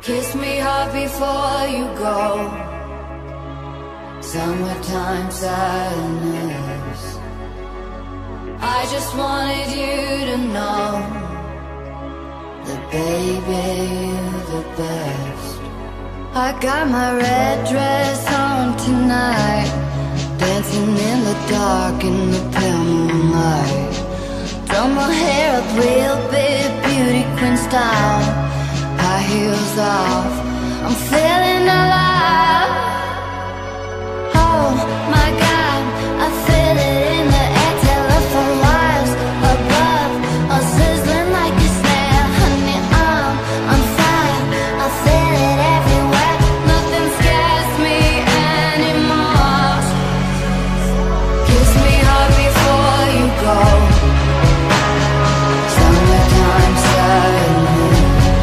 Kiss me hard before you go. Summertime sadness. I just wanted you to know that baby, you're the best. I got my red dress on tonight, dancing in the dark in the pale moonlight. Done my hair up real big, beauty queen style, high heels off, I'm feeling alive. Oh my God, I feel it in the air, telephone wires above, all sizzling like a snare. Honey, I'm fire, I feel it everywhere. Nothing scares me anymore. Kiss me hard before you go. Summertime sadness.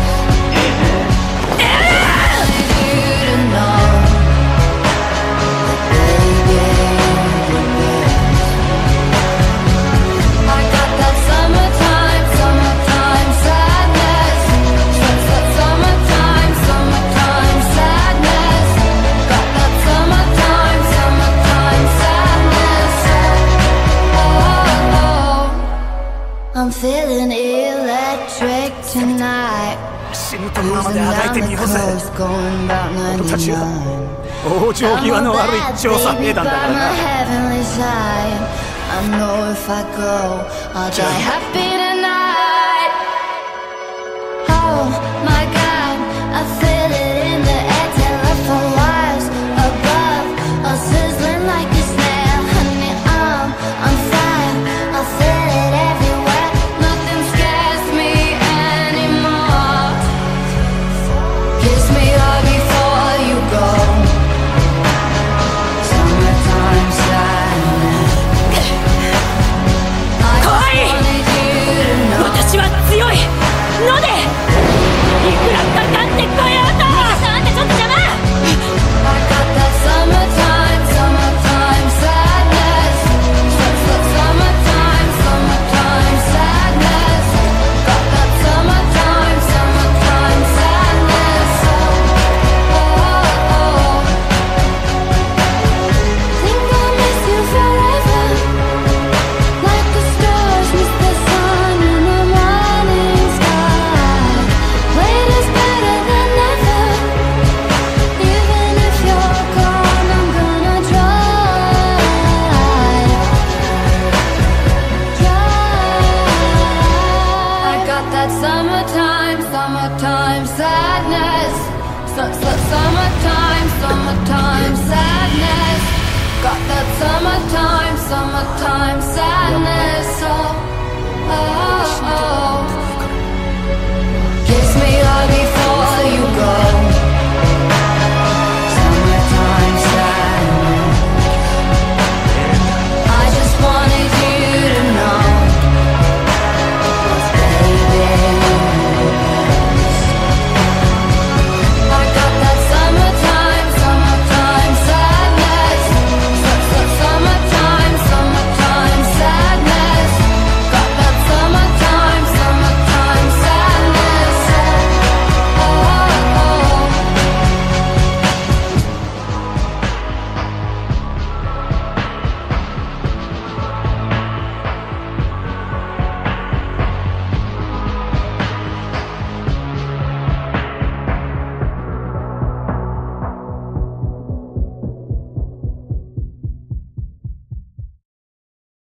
I'm feeling electric tonight. 死ぬところまであがいてみようぜ。俺たちは往生際の悪い調査兵団だからな。Summertime sadness. Summertime sadness. Got that summertime sadness. Oh, oh, oh.